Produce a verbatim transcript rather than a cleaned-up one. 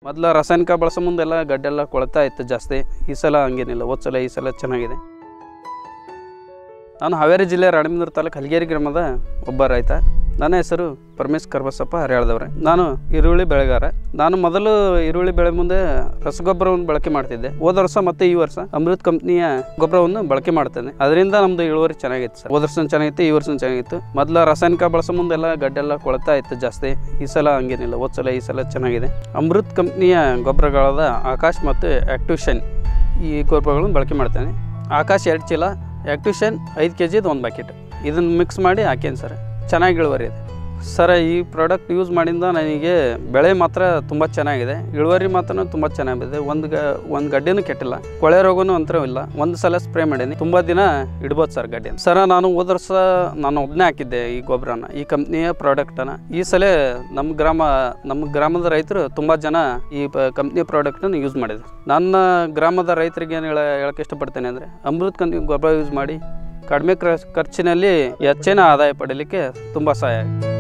ಮೊದಲು ರಾಸಾಯನಿಕ ಬಳಸೋ ಮುಂದೆಲ್ಲ ಗಡ್ಡೆಲ್ಲ ಕೊಳ್ತಾ ಇತ್ತು ಜಾಸ್ತಿ. ಈ ಸಲ ಹಂಗೇನಿಲ್ಲ, ಹೋದ ಸಲ ಈ ಸಲ ಚೆನ್ನಾಗಿದೆ. ನಾನು ಹಾವೇರಿ ಜಿಲ್ಲೆ ರಾಣಿಬೆನ್ನೂರು ತಾಲೂಕು ಹಲಗೇರಿ ಗ್ರಾಮದ ಒಬ್ಬ ರೈತ. ನನ್ನ ಹೆಸರು ಪರಮೇಶ್ ಕರ್ಬಸಪ್ಪ ಹರಿಯಾಳದವ್ರೆ. ನಾನು ಈರುಳ್ಳಿ ಬೆಳೆಗಾರ. ನಾನು ಮೊದಲು ಈರುಳ್ಳಿ ಬೆಳೆ ಮುಂದೆ ರಸಗೊಬ್ಬರವನ್ನು ಬಳಕೆ ಮಾಡ್ತಿದ್ದೆ. ಹೋದ ವರ್ಷ ಮತ್ತೆ ಈ ವರ್ಷ ಅಮೃತ್ ಕಂಪ್ನಿಯ ಗೊಬ್ಬರವನ್ನು ಬಳಕೆ ಮಾಡ್ತೇನೆ. ಅದರಿಂದ ನಮ್ದು ಇಳುವರಿ ಚೆನ್ನಾಗಿತ್ತು ಸರ್. ಹೋದ ವರ್ಷ ಚೆನ್ನಾಗಿತ್ತು, ಈ ವರ್ಷ ಚೆನ್ನಾಗಿತ್ತು. ಮೊದಲು ರಾಸಾಯನಿಕ ಬಳಸೋ ಮುಂದೆಲ್ಲ ಗಡ್ಡೆಲ್ಲ ಕೊಳ್ತಾ ಇತ್ತು ಜಾಸ್ತಿ. ಈ ಸಲ ಹಂಗೇನಿಲ್ಲ, ಹೋದ ಸಲ ಈ ಸಲ ಚೆನ್ನಾಗಿದೆ. ಅಮೃತ್ ಕಂಪ್ನಿಯ ಗೊಬ್ಬರಗಳಾದ ಆಕಾಶ್ ಮತ್ತು ಆಕ್ಟಿವ್ಶನ್ ಈ ಗೊಬ್ಬರಗಳನ್ನು ಬಳಕೆ ಮಾಡ್ತೇನೆ. ಆಕಾಶ್ ಎರಡು ಚೀಲ, ಆಕ್ಟಿವ್ಶನ್ ಐದು ಕೆ ಜಿದು ಒಂದು ಪ್ಯಾಕೆಟ್, ಇದನ್ನು ಮಿಕ್ಸ್ ಮಾಡಿ ಹಾಕೇನು ಸರ್. ಚೆನ್ನಾಗಿ ಇಳುವರಿ ಇದೆ ಸರ್. ಈ ಪ್ರಾಡಕ್ಟ್ ಯೂಸ್ ಮಾಡಿಂದ ನನಗೆ ಬೆಳೆ ಮಾತ್ರ ತುಂಬ ಚೆನ್ನಾಗಿದೆ, ಇಳುವರಿ ಮಾತ್ರ ತುಂಬ ಚೆನ್ನಾಗಿದೆ. ಒಂದು ಗ ಒಂದು ಗಡ್ಡೆನೂ ಕೆಟ್ಟಿಲ್ಲ, ಕೊಳೆ ರೋಗನೂ ಅಂತರೂ ಇಲ್ಲ. ಒಂದು ಸಲ ಸ್ಪ್ರೇ ಮಾಡೀನಿ, ತುಂಬ ದಿನ ಇಡ್ಬೋದು ಸರ್ ಗಡ್ಡೆ. ಸರ ನಾನು ಹೋದ ವರ್ಷ ನಾನು ಒಬ್ಬನೇ ಹಾಕಿದ್ದೆ ಈ ಗೊಬ್ಬರನ, ಈ ಕಂಪ್ನಿಯ ಪ್ರಾಡಕ್ಟನ್ನು. ಈ ಸಲ ನಮ್ಮ ಗ್ರಾಮ ನಮ್ಮ ಗ್ರಾಮದ ರೈತರು ತುಂಬ ಜನ ಈ ಕಂಪ್ನಿಯ ಪ್ರಾಡಕ್ಟನ್ನು ಯೂಸ್ ಮಾಡಿದ್ರು. ನನ್ನ ಗ್ರಾಮದ ರೈತರಿಗೆ ಏನು ಹೇಳ ಹೇಳಕ್ಕೆ ಇಷ್ಟಪಡ್ತೇನೆ ಅಂದರೆ, ಅಮೃತ್ ಕಂಪ್ನಿ ಗೊಬ್ಬರ ಯೂಸ್ ಮಾಡಿ ಕಡಿಮೆ ಖರ್ಚಿನಲ್ಲಿ ಹೆಚ್ಚಿನ ಆದಾಯ ಪಡೀಲಿಕ್ಕೆ ತುಂಬ ಸಹಾಯ ಆಗಿದೆ.